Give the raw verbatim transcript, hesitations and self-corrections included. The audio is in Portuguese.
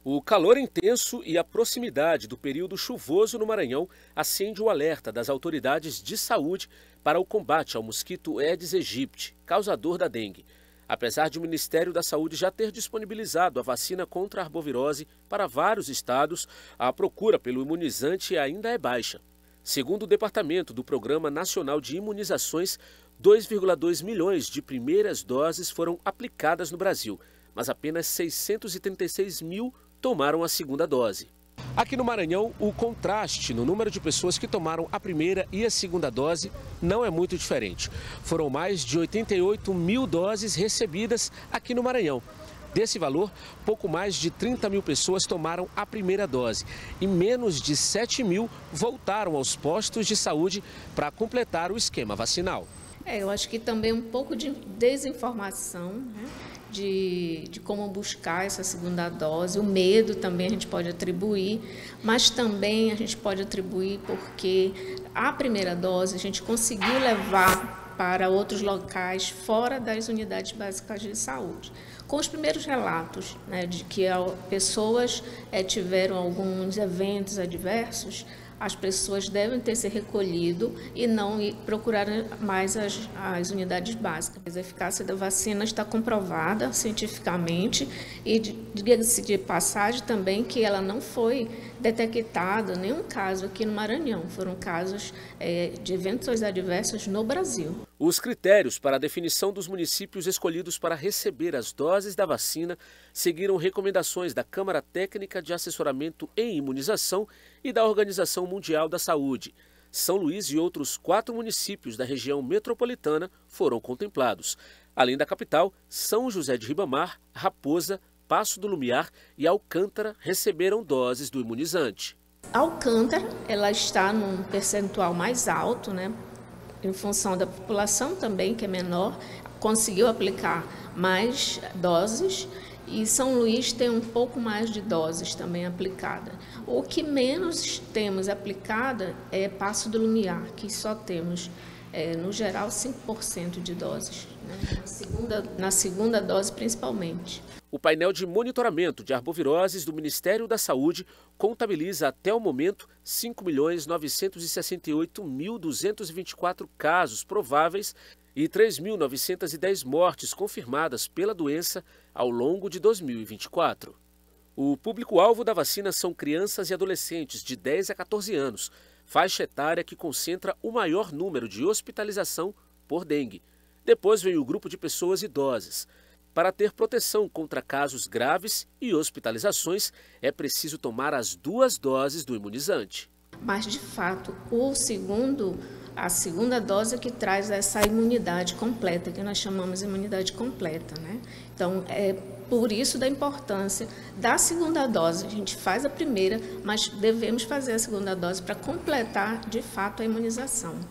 O calor intenso e a proximidade do período chuvoso no Maranhão acende o alerta das autoridades de saúde para o combate ao mosquito Aedes aegypti, causador da dengue. Apesar de o Ministério da Saúde já ter disponibilizado a vacina contra a arbovirose para vários estados, a procura pelo imunizante ainda é baixa. Segundo o departamento do Programa Nacional de Imunizações, dois vírgula dois milhões de primeiras doses foram aplicadas no Brasil, mas apenas seiscentos e trinta e seis mil tomaram a segunda dose. Aqui no Maranhão, o contraste no número de pessoas que tomaram a primeira e a segunda dose não é muito diferente. Foram mais de oitenta e oito mil doses recebidas aqui no Maranhão. Desse valor, pouco mais de trinta mil pessoas tomaram a primeira dose e menos de sete mil voltaram aos postos de saúde para completar o esquema vacinal. É, eu acho que também um pouco de desinformação, né? De, de como buscar essa segunda dose, o medo também a gente pode atribuir, mas também a gente pode atribuir porque a primeira dose a gente conseguiu levar para outros locais fora das unidades básicas de saúde. Com os primeiros relatos, né, de que pessoas é, tiveram alguns eventos adversos, as pessoas devem ter se recolhido e não ir procurar mais as, as unidades básicas. A eficácia da vacina está comprovada cientificamente e, diga-se de passagem também, que ela não foi detectada nenhum caso aqui no Maranhão. Foram casos é, de eventos adversos no Brasil. Os critérios para a definição dos municípios escolhidos para receber as doses da vacina seguiram recomendações da Câmara Técnica de Assessoramento em Imunização e da Organização Mundial da Saúde. São Luís e outros quatro municípios da região metropolitana foram contemplados. Além da capital, São José de Ribamar, Raposa, Paço do Lumiar e Alcântara receberam doses do imunizante. Alcântara, ela está num percentual mais alto, né? Em função da população também, que é menor, conseguiu aplicar mais doses e São Luís tem um pouco mais de doses também aplicada. O que menos temos aplicada é Paço do Lumiar, que só temos, é, no geral, cinco por cento de doses, né? na, segunda, na segunda dose principalmente. O painel de monitoramento de arboviroses do Ministério da Saúde contabiliza até o momento cinco milhões novecentos e sessenta e oito mil duzentos e vinte e quatro casos prováveis e três mil novecentas e dez mortes confirmadas pela doença ao longo de dois mil e vinte e quatro. O público-alvo da vacina são crianças e adolescentes de dez a quatorze anos, faixa etária que concentra o maior número de hospitalização por dengue. Depois vem o grupo de pessoas idosas. Para ter proteção contra casos graves e hospitalizações, é preciso tomar as duas doses do imunizante. Mas, de fato, o segundo, a segunda dose é que traz essa imunidade completa, que nós chamamos de imunidade completa, né? Então, é por isso da importância da segunda dose. A gente faz a primeira, mas devemos fazer a segunda dose para completar, de fato, a imunização.